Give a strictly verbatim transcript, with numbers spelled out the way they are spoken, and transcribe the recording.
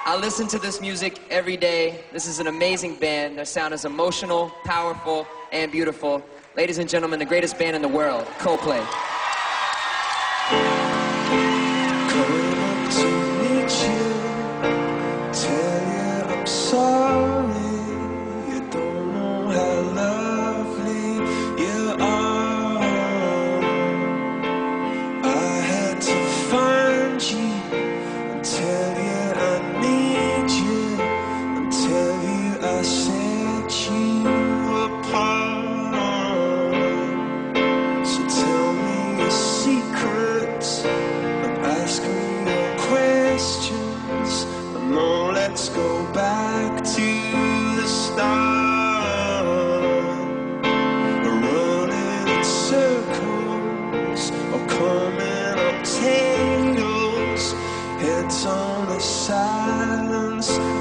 I listen to this music every day. This is an amazing band. Their sound is emotional, powerful, and beautiful. Ladies and gentlemen, the greatest band in the world, Coldplay. Coming up to meet you, tell you I'm sorry. You don't know how lovely you are. I had to find you and tell you I need you, and tell you I set you apart. So tell me your secrets, ask me your questions, and now let's go back to the start. We're running in circles, or coming up tangles, heads on a silence.